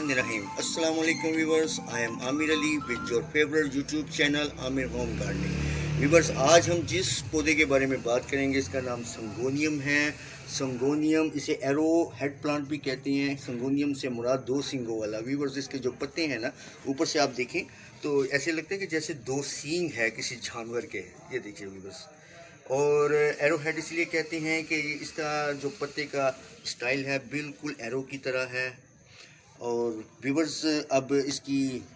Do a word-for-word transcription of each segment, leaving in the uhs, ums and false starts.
बिस्मिल्लाहिर्रहमानिर्रहीम। अस्सलाम वालेकुम viewers, I am Aamir Ali with your favourite YouTube channel Aamir home gardening. Viewers, आज हम जिस पौधे के बारे में बात करेंगे इसका नाम संगोनियम है। संगोनियम, इसे एरो हेड प्लांट भी कहते हैं। संगोनियम से मुराद दो सींगों वाला। व्यूवर्स, इसके जो पत्ते हैं ना, ऊपर से आप देखें तो ऐसे लगता है कि जैसे दो सींग है किसी जानवर के। ये देखिए व्यूवर्स, और एरो हेड इसलिए कहते हैं कि इसका जो पत्ते का स्टाइल है बिल्कुल एरो की तरह है। और व्यूवर्स, अब इसकी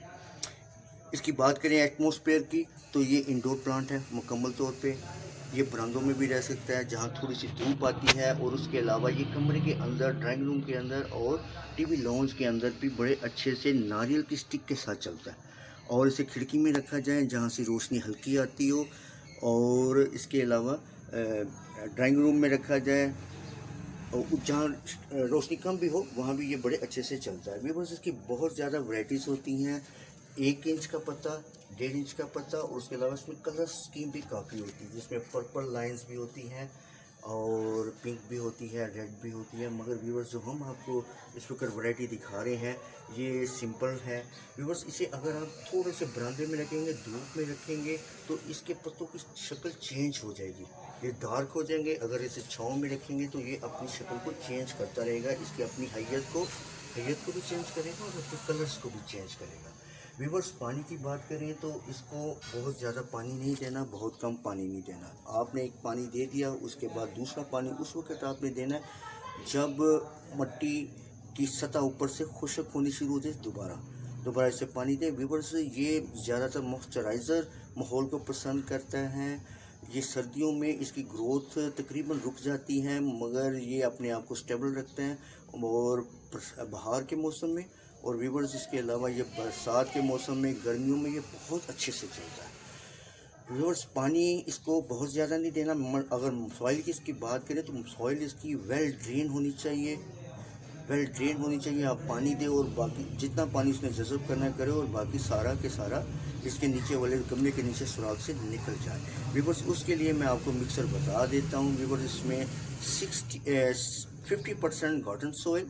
इसकी बात करें एटमॉस्फेयर की, तो ये इंडोर प्लांट है मुकम्मल तौर पे। ये बरामदों में भी रह सकता है जहाँ थोड़ी सी धूप आती है, और उसके अलावा ये कमरे के अंदर, ड्राइंग रूम के अंदर और टीवी लॉन्ज के अंदर भी बड़े अच्छे से नारियल की स्टिक के साथ चलता है। और इसे खिड़की में रखा जाए जहाँ से रोशनी हल्की आती हो, और इसके अलावा ड्राइंग रूम में रखा जाए और जहाँ रोशनी कम भी हो वहाँ भी ये बड़े अच्छे से चलता है। व्यूअर्स, इसकी बहुत ज़्यादा वैरायटीज़ होती हैं। एक इंच का पत्ता, डेढ़ इंच का पत्ता, और उसके अलावा इसमें कलर स्कीम भी काफ़ी होती है, जिसमें पर्पल लाइंस भी होती हैं और पिंक भी होती है, रेड भी होती है। मगर व्यूअर्स, जो हम आपको इस वक्त वैरायटी दिखा रहे हैं ये सिंपल है। व्यूअर्स, इसे अगर आप थोड़े से बरामदे में रखेंगे, धूप में रखेंगे, तो इसके पत्तों की शक्ल चेंज हो जाएगी, ये डार्क हो जाएंगे। अगर इसे छाँव में रखेंगे तो ये अपनी शक्ल को चेंज करता रहेगा, इसकी अपनी हैयत को हैयत को भी चेंज करेगा और अपने कलर्स को भी चेंज करेगा। व्यूअर्स, पानी की बात करें तो इसको बहुत ज़्यादा पानी नहीं देना, बहुत कम पानी नहीं देना। आपने एक पानी दे दिया, उसके बाद दूसरा पानी उस वक्त आपने देना है जब मिट्टी की सतह ऊपर से खुश्क होनी शुरू हो जाए। दोबारा दोबारा इसे पानी दें। व्यूअर्स, ये ज़्यादातर मॉइस्चराइज़र माहौल को पसंद करता है। ये सर्दियों में इसकी ग्रोथ तकरीबन रुक जाती है, मगर ये अपने आप को स्टेबल रखते हैं और बहार के मौसम में। और व्यूअर्स, इसके अलावा ये बरसात के मौसम में, गर्मियों में ये बहुत अच्छे से चलता है। व्यूअर्स, पानी इसको बहुत ज़्यादा नहीं देना। अगर सॉइल की इसकी बात करें तो सॉइल इसकी वेल ड्रेन होनी चाहिए, वेल ड्रेन होनी चाहिए। आप पानी दें और बाकी जितना पानी उसने जज़ब करना करे, और बाकी सारा के सारा इसके नीचे वाले गमले के नीचे सुराख से निकल जाए। व्यूअर्स, उसके लिए मैं आपको मिक्सर बता देता हूँ। व्यूअर्स, इसमें sixty fifty percent garden soil,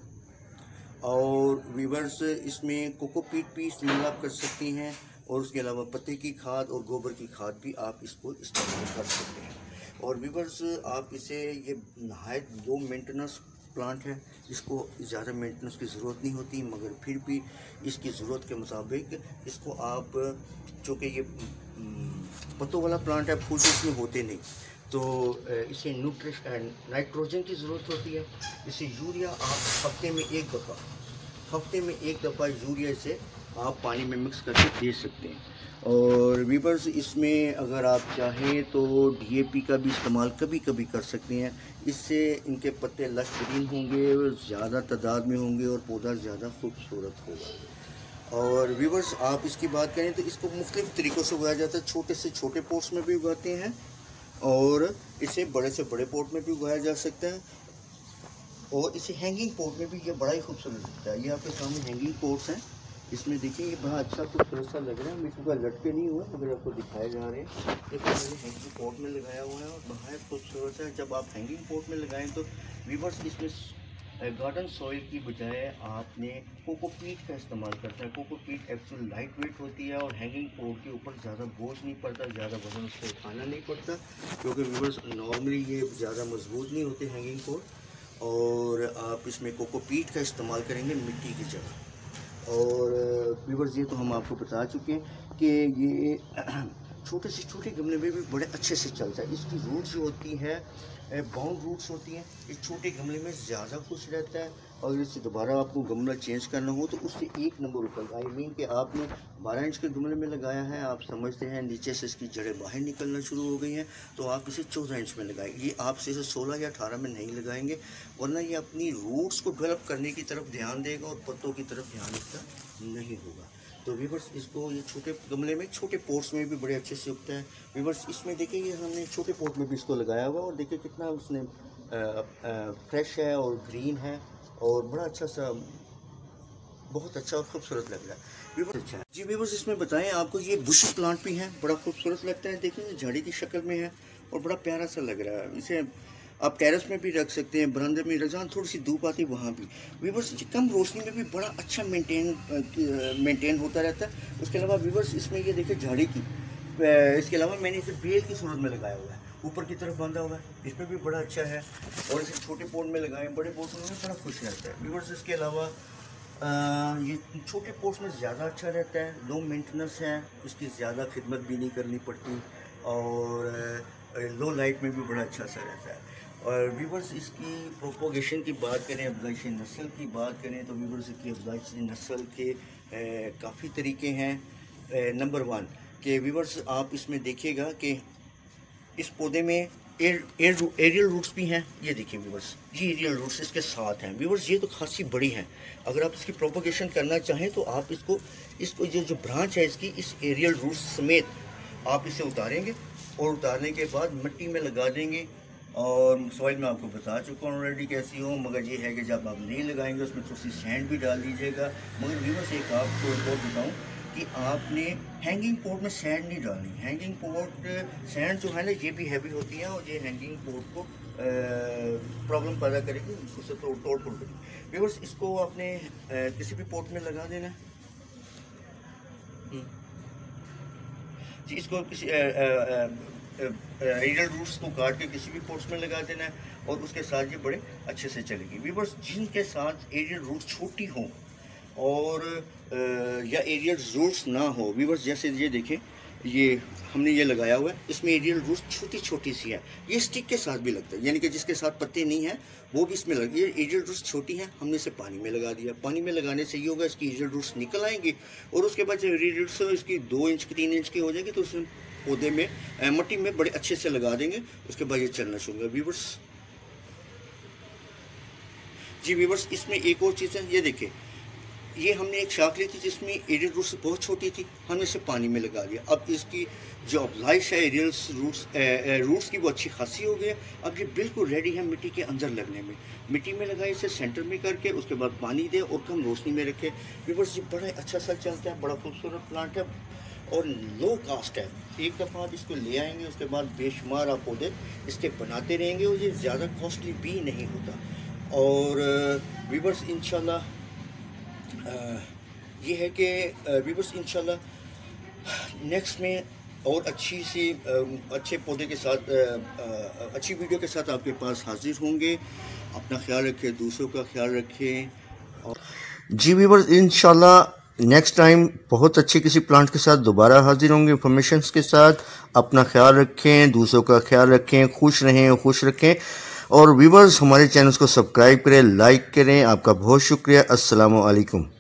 और व्यूअर्स इसमें कोकोपीट भी इस्तेमाल आप कर सकती हैं, और उसके अलावा पत्ते की खाद और गोबर की खाद भी आप इसको इस्तेमाल कर सकते हैं। और व्यूअर्स, आप इसे, ये नहायत लो मेंटेनेंस प्लांट है, इसको ज़्यादा मेंटेनेंस की ज़रूरत नहीं होती, मगर फिर भी इसकी ज़रूरत के मुताबिक इसको आप, चूँकि ये पत्तों वाला प्लांट है, फूल इसमें होते नहीं, तो इसे न्यूट्रिश नाइट्रोजन की ज़रूरत होती है। इसे यूरिया आप हफ्ते में एक दफ़ा हफ्ते में एक दफ़ा यूरिया इसे आप पानी में मिक्स करके दे सकते हैं। और व्यूअर्स, इसमें अगर आप चाहें तो डी ए पी का भी इस्तेमाल कभी कभी कर सकते हैं। इससे इनके पत्ते लश ग्रीन होंगे, ज़्यादा तादाद में होंगे और पौधा ज़्यादा खूबसूरत होगा। और व्यूअर्स, आप इसकी बात करें तो इसको मुख्तलिफ़ तरीक़ों से उगाया जाता है। छोटे से छोटे पोट्स में भी उगाते हैं, और इसे बड़े से बड़े पोट में भी उगाया जा सकता है, और इसे हैंगिंग पोट में भी ये बड़ा ही खूबसूरत लगता है। ये आपके सामने हैंगिंग पोट्स हैं, इसमें देखिए ये बड़ा अच्छा खूबसूरत सा लग रहा है। मैं इसका लटके नहीं हुआ, अगर आपको दिखाए जा रहे हैं। देखिए मैंने हैंगिंग पोट में लगाया हुआ है और बड़ा खूबसूरत है। जब आप हैंगिंग पोट में लगाएं तो व्यूअर्स, इसमें गार्डन सॉइल की बजाय आपने कोकोपीट का इस्तेमाल करता है। कोकोपीट एक्चुअली लाइट वेट होती है, और हैंगिंग पोट के ऊपर ज़्यादा बोझ नहीं पड़ता, ज़्यादा वजन उसको उठाना नहीं पड़ता, क्योंकि व्यूअर्स नॉर्मली ये ज़्यादा मजबूत नहीं होते हैंगिंग पोट। और आप इसमें कोकोपीट का इस्तेमाल करेंगे मिट्टी की जगह। और व्यूअर्स, ये तो हम आपको बता चुके हैं कि ये छोटे से छोटे गमले में भी बड़े अच्छे से चलता है। इसकी रूट्स जो होती है बाउंड रूट्स होती हैं, इस छोटे गमले में ज़्यादा खुश रहता है। और इससे दोबारा आपको गमला चेंज करना हो तो उससे एक नंबर ऊपर, आई मीन कि आपने बारह इंच के गमले में लगाया है, आप समझते हैं नीचे से इसकी जड़ें बाहर निकलना शुरू हो गई हैं, तो आप इसे चौदह इंच में लगाएं। ये आप इसे सोलह या अठारह में नहीं लगाएंगे, वरना ये अपनी रूट्स को डेवलप करने की तरफ ध्यान देगा और पत्तों की तरफ ध्यान इसका नहीं होगा। तो व्यूअर्स, इसको ये छोटे गमले में, छोटे पोट्स में भी बड़े अच्छे से उगता है। व्यूअर्स, इसमें देखिए ये हमने छोटे पोट में भी इसको लगाया हुआ, और देखिए कितना उसने फ्रेश है और ग्रीन है, और बड़ा अच्छा सा, बहुत अच्छा और खूबसूरत लग रहा है। व्यूअर्स, अच्छा है जी। व्यूअर्स, इसमें बताएं आपको, ये बुश प्लांट भी है, बड़ा खूबसूरत लगता है, देखिए झाड़ी की शक्ल में है और बड़ा प्यारा सा लग रहा है। इसे आप टेरेस में भी रख सकते हैं, बरामदे में रख सकते, थोड़ी सी धूप आती है वहाँ भी। व्यूअर्स कम रोशनी में भी बड़ा अच्छा मेंटेन मेंटेन होता रहता है। उसके अलावा व्यूअर्स इसमें ये देखिए झाड़ी की, इसके अलावा मैंने इसे बेल की सूरत में लगाया हुआ है, ऊपर की तरफ बांधा हुआ है, इसमें भी बड़ा अच्छा है। और इसे छोटे पोट में लगाएं, बड़े पोट में बड़ा खुश रहता है व्यूअर्स। इसके अलावा आ, ये छोटे पोट्स में ज़्यादा अच्छा रहता है, लो मेंटेनेंस है, इसकी ज़्यादा खिदमत भी नहीं करनी पड़ती, और लो लाइट में भी बड़ा अच्छा सा रहता है। और व्यूअर्स इसकी प्रोपोगेशन की बात करें, अफजाइश नस्ल की बात करें, तो व्यूअर्स इसकी अफजाइश नस्ल के काफ़ी तरीके हैं। नंबर वन कि व्यूअर्स आप इसमें देखिएगा कि इस पौधे में एयर एयर एरियल रूट्स भी हैं। ये देखिए व्यूअर्स, ये एरियल रूट्स इसके साथ हैं व्यूअर्स, ये तो खासी बड़ी हैं। अगर आप इसकी प्रोपोगेशन करना चाहें तो आप इसको इसको जो जो ब्रांच है इसकी, इस एरियल रूट्स समेत आप इसे उतारेंगे, और उतारने के बाद मिट्टी में लगा देंगे। और सॉइल में आपको बता चुका हूँ ऑलरेडी कैसी हो, मगर ये है कि जब आप नहीं लगाएंगे उसमें थोड़ी सी सैंड भी डाल दीजिएगा। मगर व्यूअर्स एक आपको एक और बताऊँ कि आपने हैंगिंग पोर्ट में सैंड नहीं डालनी। हैंगिंग पोर्ट सैंड जो है ना ये भी हैवी होती है, और ये हैंगिंग पोर्ट को प्रॉब्लम पैदा करेगी, उससे तोड़ तोड़ तोड़ करेगी। व्यूअर्स इसको आपने किसी भी पोर्ट में लगा देना है जी। इसको किसी एरियल रूट्स को काट के किसी भी पोर्ट्स में लगा देना है, और उसके साथ ये बड़े अच्छे से चलेगी। व्यूअर्स जिनके साथ एरियल रूट्स छोटी हों और आ, या एरियल रूट्स ना हो, व्यूअर्स जैसे ये देखें, ये हमने ये लगाया हुआ है, इसमें एरियल रूट्स छोटी छोटी सी है, ये स्टिक के साथ भी लगता है, यानी कि जिसके साथ पत्ते नहीं हैं वो भी इसमें लगे। ये एरियल रूट्स छोटी हैं, हमने इसे पानी में लगा दिया। पानी में लगाने से ये होगा इसकी एरियल रूट्स निकल आएंगी, और उसके बाद जब एरियल रूट्स इसकी दो इंच की तीन इंच की हो जाएगी तो उस पौधे में मिट्टी में बड़े अच्छे से लगा देंगे। उसके बाद ये चलना शुरू होगा व्यूअर्स जी। व्यूअर्स इसमें एक और चीज़ है, ये देखें, ये हमने एक शाख ली थी जिसमें एरियल रूट्स बहुत छोटी थी, हमने इसे पानी में लगा दिया। अब इसकी जो अप्लाइश है एरियल रूट्स रूट्स की वो अच्छी खासी हो गई है। अब ये बिल्कुल रेडी है मिट्टी के अंदर लगने में। मिट्टी में लगाए इसे सेंटर में करके, उसके बाद पानी दे और कम रोशनी में रखे। व्यूअर्स ये बड़ा अच्छा सा चलता है, बड़ा खूबसूरत प्लांट है और लो कास्ट है। एक दफ़ा आप इसको ले आएंगे, उसके बाद बेशुमार आप पौधे इसके बनाते रहेंगे, और ये ज़्यादा कॉस्टली भी नहीं होता। और व्यूअर्स इंशाल्लाह ये है कि व्यूअर्स इंशाल्लाह नेक्स्ट में और अच्छी सी अच्छे पौधे के साथ अच्छी वीडियो के साथ आपके पास हाजिर होंगे। अपना ख्याल रखें, दूसरों का ख्याल रखें। और जी व्यूअर्स इंशाल्लाह नेक्स्ट टाइम बहुत अच्छे किसी प्लांट के साथ दोबारा हाजिर होंगे इंफॉर्मेशन के साथ। अपना ख्याल रखें, दूसरों का ख्याल रखें, खुश रहें, खुश रखें। और व्यूअर्स हमारे चैनल को सब्सक्राइब करें, लाइक करें। आपका बहुत शुक्रिया। अस्सलामु अलैकुम।